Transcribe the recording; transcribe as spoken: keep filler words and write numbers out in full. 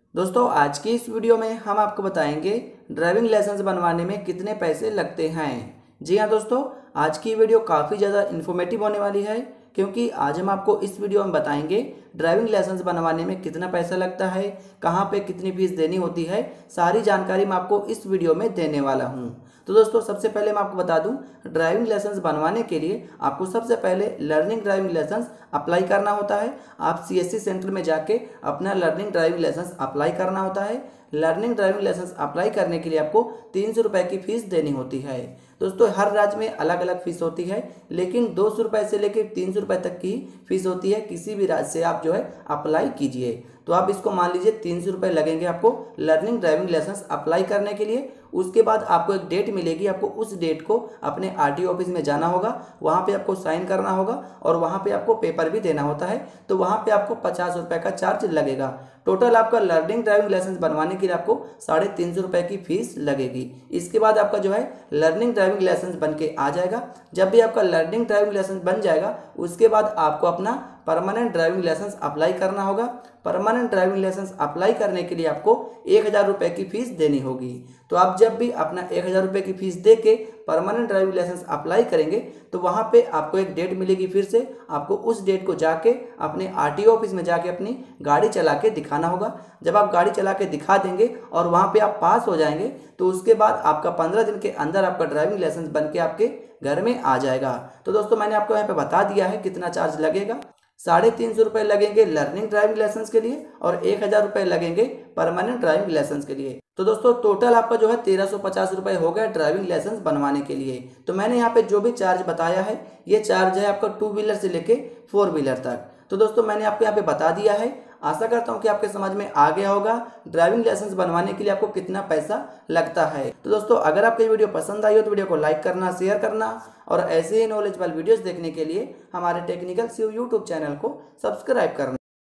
दोस्तों आज की इस वीडियो में हम आपको बताएंगे ड्राइविंग लाइसेंस बनवाने में कितने पैसे लगते हैं। जी हाँ दोस्तों, आज की वीडियो काफ़ी ज़्यादा इन्फॉर्मेटिव होने वाली है क्योंकि आज हम आपको इस वीडियो में बताएंगे ड्राइविंग लाइसेंस बनवाने में कितना पैसा लगता है, कहाँ पे कितनी फीस देनी होती है, सारी जानकारी मैं आपको इस वीडियो में देने वाला हूँ। तो दोस्तों सबसे पहले मैं आपको बता दूं, ड्राइविंग लाइसेंस बनवाने के लिए आपको सबसे पहले लर्निंग ड्राइविंग लाइसेंस अप्लाई करना होता है। आप सीएससी सेंटर में जाके अपना लर्निंग ड्राइविंग लाइसेंस अप्लाई करना होता है। लर्निंग ड्राइविंग लाइसेंस अप्लाई करने के लिए आपको तीन सौ रुपये की फीस देनी होती है। दोस्तों हर राज्य में अलग अलग फीस होती है, लेकिन दो सौ रुपये से लेकर तीन सौ रुपये तक की फीस होती है। किसी भी राज्य से आप जो है अप्लाई कीजिए तो आप इसको मान लीजिए तीन सौ रुपये लगेंगे आपको लर्निंग ड्राइविंग लाइसेंस अप्लाई करने के लिए। उसके बाद आपको एक डेट मिलेगी, आपको उस डेट को अपने आरटीओ ऑफिस में जाना होगा, वहाँ पे आपको साइन करना होगा और वहाँ पे आपको पेपर भी देना होता है। तो वहाँ पे आपको पचास रुपये का चार्ज लगेगा। टोटल आपका लर्निंग ड्राइविंग लाइसेंस बनवाने के लिए आपको साढ़े तीन सौ रुपये की फीस लगेगी। इसके बाद आपका जो है लर्निंग ड्राइविंग लाइसेंस बन के आ जाएगा। जब भी आपका लर्निंग ड्राइविंग लाइसेंस बन जाएगा उसके बाद आपको अपना परमानेंट ड्राइविंग लाइसेंस अप्लाई करना होगा। परमानेंट ड्राइविंग लाइसेंस अप्लाई करने के लिए आपको एक हज़ार रुपये की फीस देनी होगी। तो आप जब भी अपना एक हज़ार रुपये की फीस दे के परमानेंट ड्राइविंग लाइसेंस अप्लाई करेंगे तो वहाँ पे आपको एक डेट मिलेगी। फिर से आपको उस डेट को जाके अपने आरटीओ ऑफिस में जाके अपनी गाड़ी चला के दिखाना होगा। जब आप गाड़ी चला के दिखा देंगे और वहाँ पे आप पास हो जाएंगे तो उसके बाद आपका पंद्रह दिन के अंदर आपका ड्राइविंग लाइसेंस बन के आपके घर में आ जाएगा। तो दोस्तों मैंने आपको यहाँ पे बता दिया है कितना चार्ज लगेगा। साढ़े तीन सौ रुपये लगेंगे लर्निंग ड्राइविंग लाइसेंस के लिए और एक हज़ार रुपये लगेंगे परमानेंट ड्राइविंग लाइसेंस के लिए। तो दोस्तों टोटल आपका जो है तेरह सौ पचास रुपये हो गया ड्राइविंग लाइसेंस बनवाने के लिए। तो मैंने यहाँ पे जो भी चार्ज बताया है ये चार्ज है आपका टू व्हीलर से लेके फोर व्हीलर तक। तो दोस्तों मैंने आपको यहाँ पे बता दिया है। आशा करता हूँ कि आपके समझ में आ गया होगा ड्राइविंग लाइसेंस बनवाने के लिए आपको कितना पैसा लगता है। तो दोस्तों अगर आपको ये वीडियो पसंद आई हो तो वीडियो को लाइक करना, शेयर करना और ऐसे ही नॉलेजेबल वीडियोस देखने के लिए हमारे टेक्निकल शिव यूट्यूब चैनल को सब्सक्राइब करना।